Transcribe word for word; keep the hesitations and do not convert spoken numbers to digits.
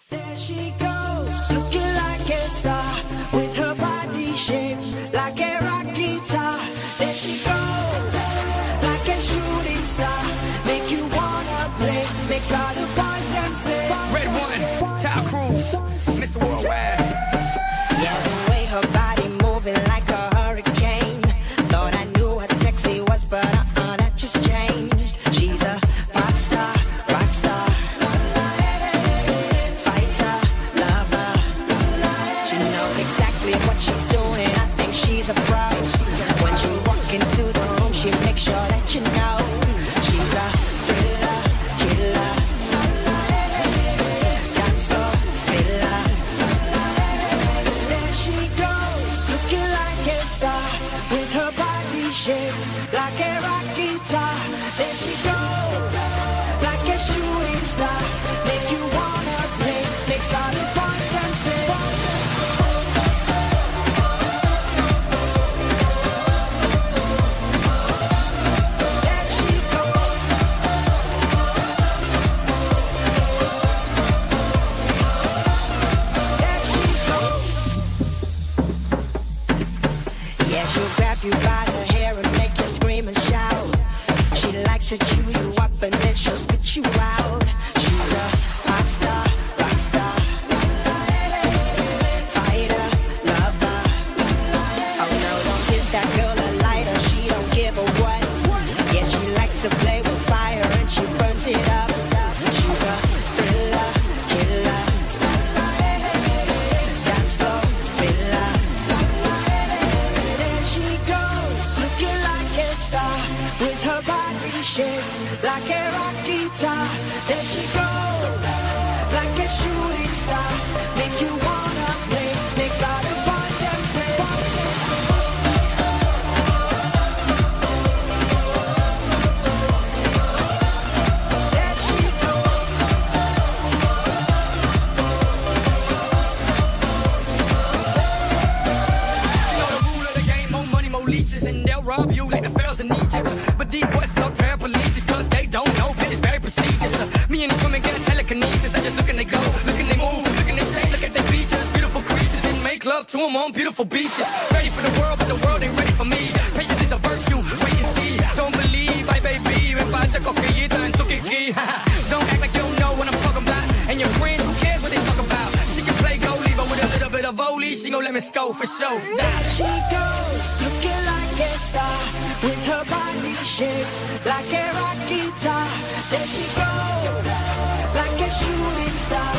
There she goes, looking like a star, with her body shaped like a rock guitar. There she goes, like a shooting star, make you wanna play, makes all the boys them say. Red one, Taio Cruz, Mister Worldwide. Yeah, the way her body moving like a hurricane. Thought I knew what sexy was, but uh-uh, that just changed. She's a pop star, rock star, fighter, lover. She knows exactly what she's doing. I think she's a pro. When she walk into the room, she makes sure that you know she's a thriller, killer, dance floor filler. There she goes, looking like a star, with her body shaped like a rock guitar. There she goes, like a shooting star, make you wanna play, makes all the boys them say. There she goes. There she goes. Yeah, she'll grab you by the hair and make you scream and shout. She likes to chew you up and then she'll spit you out. She's a pop star, rock star, fighter, lover. Oh no, don't give that girl a lighter, she don't give a what. Yeah, she likes to play with fire and she burns it up. She's a thriller, killer, dance floor filler. There she goes, looking like a star, with her body shaped like a rock guitar. There she goes, like a shooting star, make you wanna play, makes all the boys them say. There she goes. You know the rule of the game, more money, more leeches, and they'll rob you like the pharaohs in Egypt. But these boys stuck paraplegics, cause they don't know, but it's very prestigious. Uh, me and these women get a telekinesis, I just look and they go, look and they move, look and they shake, look at their features, beautiful creatures, and make love to them on beautiful beaches. Ready for the world, but the world ain't ready for me. Patience is a virtue, wait and see, don't believe, ay baby, me falta coquillita en tu kiki. Don't act like you don't know what I'm talking about, and your friends, who cares what they talk about? She can play goalie, but with a little bit of volley, she gon' let me score for sure. There she goes, looking like a star, with her body shaped like a rock guitar. There she goes, like a shooting star,